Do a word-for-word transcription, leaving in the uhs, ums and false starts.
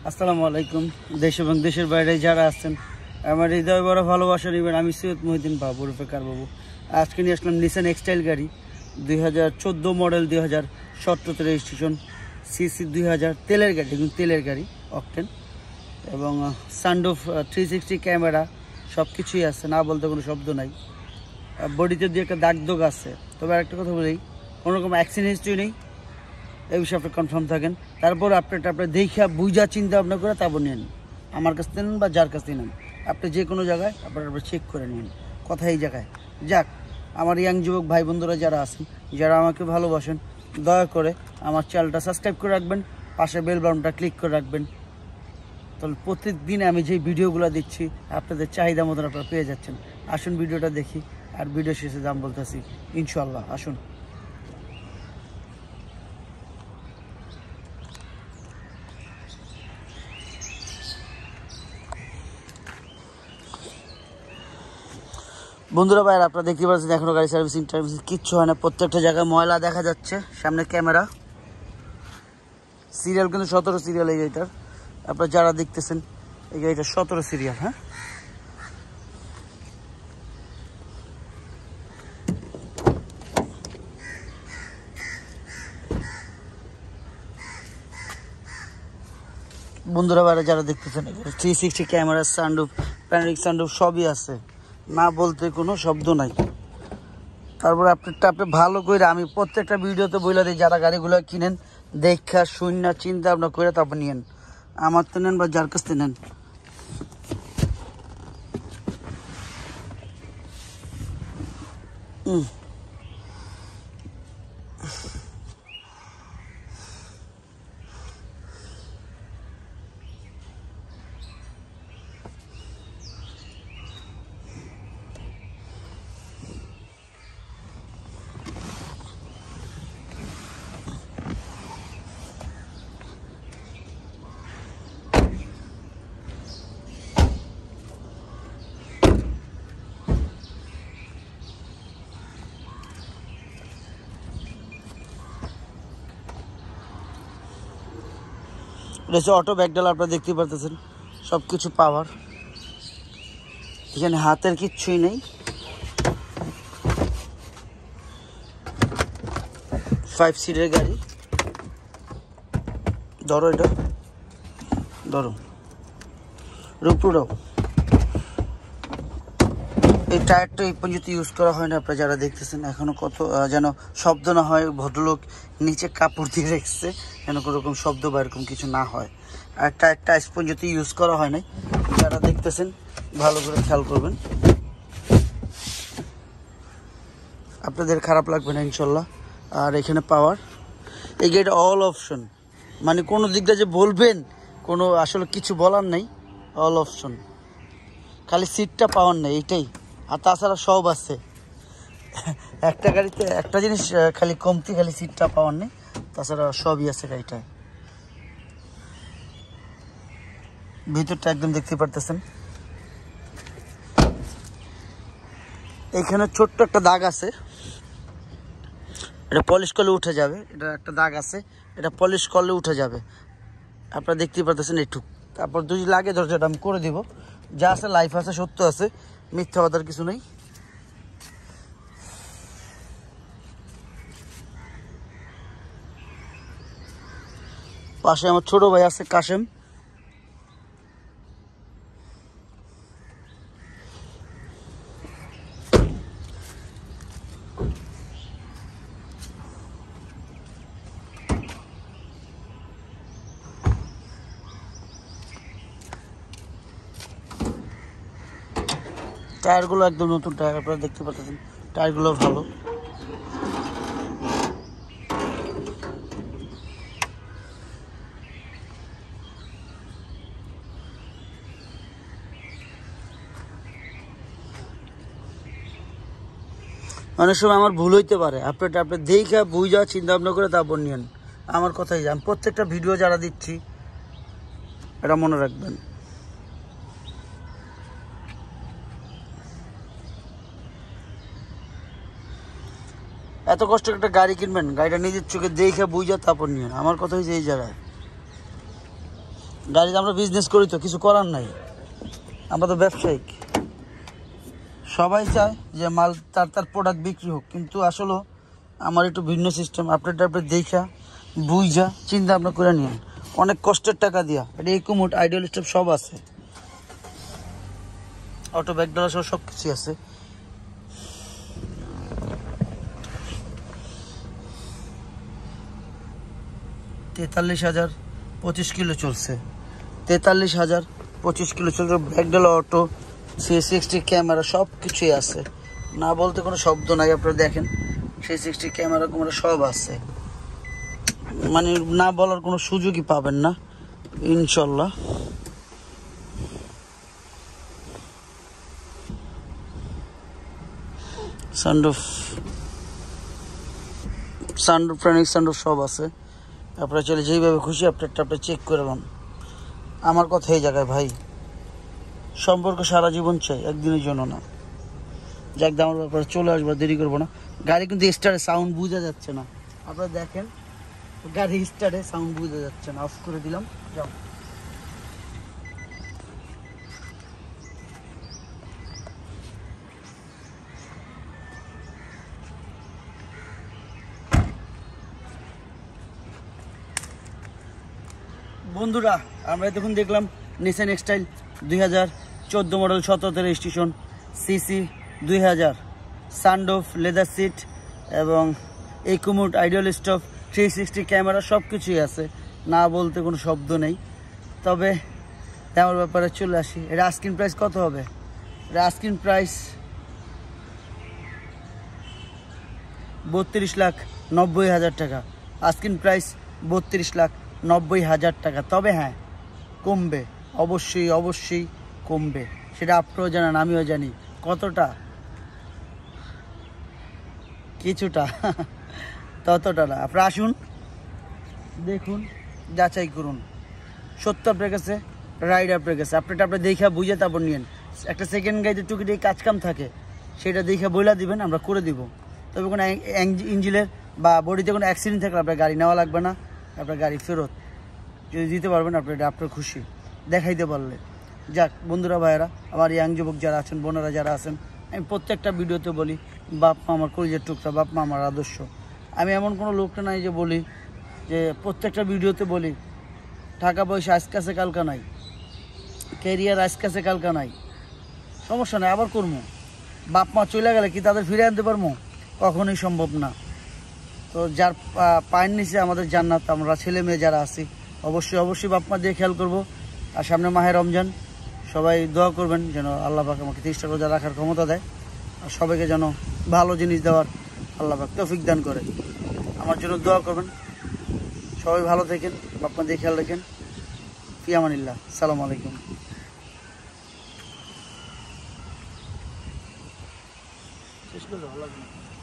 আসসালামু আলাইকুম। দেশ এবং দেশের বাইরে যারা আছেন আমার হৃদয় বড় ভালোবাসা নেবেন। আমি সৈয়দ মহিউদ্দিন বাবু রূপে কার বাবু। আজকে নিয়ে আসলাম নিসান এক্সটাইল গাড়ি দুই হাজার চোদ্দো মডেল, দুই হাজার সতেরোতে রেজিস্ট্রেশন, সিসি দুই হাজার, তেলের গাড়ি, কিন্তু তেলের গাড়ি অকটেন, এবং সানরুফ, থ্রি সিক্সটি ক্যামেরা, সব কিছুই আছে, না বলতে কোনো শব্দ নাই। বডিতে দিয়ে একটা দাগ দোগ আছে, তবে আরেকটা কথা বলি, কোনো রকম অ্যাক্সিডেন্ট হিস্ট্রি নেই, এই বিষয়ে আপনি কনফার্ম থাকেন। তারপর আপনারটা আপনার দেখা বুঝা চিন্তা ভাবনা করে তারপর নেন, আমার কাছ থেকে নেন বা যার কাছ থেকে নেন, আপনি যে কোনো জায়গায় আপনার আপনার চেক করে নিন। কথা এই জায়গায় যাক, আমার ইয়াং যুবক ভাই বন্ধুরা যারা আছেন, যারা আমাকে ভালোবাসেন, দয়া করে আমার চ্যানেলটা সাবস্ক্রাইব করে রাখবেন, পাশে বেল বাটনটা ক্লিক করে রাখবেন। তাহলে প্রত্যেকদিন আমি যে ভিডিওগুলো দিচ্ছি আপনাদের চাহিদা মতন আপনারা পেয়ে যাচ্ছেন। আসুন ভিডিওটা দেখি, আর ভিডিও শেষে দাম বলতেছি ইনশাল্লাহ। আসুন। বন্ধুরা ভাই, আপনারা দেখতে পাচ্ছেন এখনো গাড়ি সার্ভিসিং টার্ভিসিং কিচ্ছু হয় না, প্রত্যেকটা জায়গায় ময়লা দেখা যাচ্ছে। সামনে ক্যামেরা, সিরিয়াল কিন্তু সতেরো সিরিয়াল এই গাড়িটার। আপনারা যারা দেখতেছেন এই গাড়িটা সতেরো সিরিয়াল। হ্যাঁ, বন্ধুরা ভাইরা যারা দেখতেছেন, three sixty camera, sunroof, panoramic sunroof সবই আছে, না বলতে কোনো শব্দ নাই। তারপরে আপনারটা আপনি ভালো করে, আমি প্রত্যেকটা ভিডিওতে বলে দিই, যারা গাড়িগুলো কিনেন দেখা শূন্য চিন্তা ভাবনা করে তারপর নিয়েন, আমার তো নেন বা যার কাছ থেকে নেন। হুম এটা হচ্ছে অটো ব্যাকডাল, আপনারা দেখতে পারতেছেন সব কিছু পাওয়ার, এখানে হাতের কিচ্ছুই নেই। ফাইভ সিটের গাড়ি, ধরো এটা, ধরো রূপটাও। এই টায়ারটা এই পর্যন্ত ইউজ করা হয় না, আপনারা যারা দেখতেছেন এখনো কত যেন শব্দ না হয়, ভদ্রলোক নিচে কাপড় দিয়ে রেখেছে যেন কোনো রকম শব্দ বা এরকম কিছু না হয়। আর টায়ারটা আজ পর্যন্ত ইউজ করা হয় নাই, যারা দেখতেছেন ভালো করে খেয়াল করবেন, আপনাদের খারাপ লাগবে না ইনশাল্লাহ। আর এখানে পাওয়ার, এই গাড়িটা অল অপশন, মানে কোনো দিকটা যে বলবেন কোনো আসলে কিছু বলার নেই, অল অপশন, খালি সিটটা পাওয়ার নেই এইটাই, আর তাছাড়া সব আছে। একটা গাড়িতে একটা জিনিস খালি কমতি, খালি সিটটা পাওয়ার নেই, তাছাড়া সবই আছে গাড়িটায়। ভিতরটা একদম দেখতে পারতেছেন, এখানে ছোট্ট একটা দাগ আছে, এটা পলিশ করলে উঠে যাবে, এটা একটা দাগ আছে, এটা পলিশ করলে উঠে যাবে, আপনারা দেখতে পারতেছেন একটু। তারপর যদি লাগে দরজাটা আমি করে দিব, যা আছে লাইফ আছে, সত্য আছে, মিথ্যা কথার কিছু নেই। পাশে আমার ছোট ভাই আছে কাশেম, টায়ারগুলো একদম নতুন টায়ার, আপনারা দেখতে পাচ্ছেন টায়ারগুলো ভালো। অনেক সময় আমার ভুল হইতে পারে, আপনারটা আপনি দেখা বুঝা চিন্তা ভাবনা করে তারপর নিয়েন, আমার কথাই। আমি প্রত্যেকটা ভিডিও যারা দিচ্ছি এটা মনে রাখবেন। এত কষ্ট একটা গাড়ি কিনবেন, গাড়িটা নিজের চোখে দেখে বুঝা তারপর নিয়েন, আমার কথা হচ্ছে এই জায়গায়। গাড়িতে আমরা বিজনেস করি তো, কিছু করার নাই, আমরা তো ব্যবসায়িক। সবাই চায় যে মাল তার তার প্রোডাক্ট বিক্রি হোক, কিন্তু আসলে আমার একটু ভিন্ন সিস্টেম। আপনারটা আপনি দেখা বুঝা চিন্তা ভাবনা করে নিন, অনেক কষ্টের টাকা দিয়া। এটা ইকোমোড, আইডিয়াল স্টপ সব আছে, অটো ব্যাগডালা সহ সব কিছু আছে। তেতাল্লিশ হাজার পঁচিশ কিলো চলছে, তেতাল্লিশ হাজার পঁচিশ কিলো চলছে। ব্যাগডালা অটো, থ্রি সিক্সটি ক্যামেরা সব কিছুই আছে, না বলতে কোনো শব্দ নাই। আপনারা দেখেন থ্রি সিক্সটি ক্যামেরা ক্যামেরা সব আছে, মানে না বলার কোনো সুযোগই পাবেন না ইনশাল্লাহ। সানরুফ সানরুফ ট্রেনিক সানরুফ সব আছে। আপনারা চলে যেইভাবে খুশি আপনারটা আপনি চেক করে নেন। আমার কথা এই জায়গায় ভাই, সম্পর্ক সারা জীবন চাই, একদিনের জন্য না। যাক আমার ব্যাপারে চলে আসবো, দেরি করবো না। গাড়ি কিন্তু স্টারে সাউন্ড বোঝা যাচ্ছে না, আপনারা দেখেন গাড়ি স্টারে সাউন্ড বোঝা যাচ্ছে না। অফ করে দিলাম, যাও। বন্ধুরা আমরা দেখুন দেখলাম নিসান এক্সটাইল দুই হাজার চোদ্দো মডেল, সতেরোতে রেজিস্ট্রেশন, সিসি দুই হাজার, সানরুফ, লেদার সিট এবং eco mode, idle stop, three sixty camera সব কিছুই আছে, না বলতে কোনো শব্দ নেই। তবে তেমন ব্যাপারে চলে আসি, এটা আস্কিং প্রাইস কত হবে? এটা আস্কিং প্রাইস বত্রিশ লাখ নব্বই হাজার টাকা। আস্কিং প্রাইস বত্রিশ লাখ নব্বই হাজার টাকা। তবে হ্যাঁ, কমবে, অবশ্যই অবশ্যই কমবে, সেটা আপনারাও জানেন, আমিও জানি। কতটা? কিছুটা, ততটা না। আপনারা আসুন, দেখুন, যাচাই করুন। সত্য আপনার কাছে, রাইড আপনার কাছে। আপনারটা আপনি দেখা বুঝে তারপর নিন। একটা সেকেন্ড গাড়িতে টুকিটাকি কাজকাম থাকে, সেটা দেখে বইলা দিবেন, আমরা করে দিব। তবে কোনো ইঞ্জিনের বা বডিতে কোনো অ্যাক্সিডেন্ট থাকলে আপনার গাড়ি নেওয়া লাগবে না, আপনার গাড়ি ফেরত যদি দিতে পারবেন আপনার, এটা আপনার খুশি দেখাইতে পারলে। যাক বন্ধুরা, ভাইয়েরা, আমার ইয়াং যুবক যারা আছেন, বোনেরা যারা আছেন, আমি প্রত্যেকটা ভিডিওতে বলি বাপ মা আমার কলিজার টুকরা, বাপ মা আমার আদর্শ। আমি এমন কোনো লোকটা নাই যে বলি যে প্রত্যেকটা ভিডিওতে বলি টাকা পয়সা আজকে আছে কালকা নাই, ক্যারিয়ার আজকে আছে কালকা নাই, সমস্যা নেই, আবার করবো। বাপ মা চলে গেলে কি তাদের ফিরে আনতে পারবো? কখনোই সম্ভব না। তো যার পায়ের নিচে আমাদের জান্নাত, আমরা ছেলে মেয়ে যারা আছি, অবশ্যই অবশ্যই বাপ মা দিয়ে খেয়াল করবো। আর সামনে মাহে রমজান, সবাই দোয়া করবেন যেন আল্লাহ পাক আমাকে তিরিশটা রোজা রাখার ক্ষমতা দেয়, আর সবাইকে যেন ভালো জিনিস দেওয়ার আল্লাহ পাক তৌফিক দান করে। আমার জন্য দোয়া করবেন। সবাই ভালো থাকেন, বাপ মা দিয়ে খেয়াল রাখেন। ফি আমানিল্লাহ, সালাম আলাইকুম। শেষ করে ভালো লাগবে।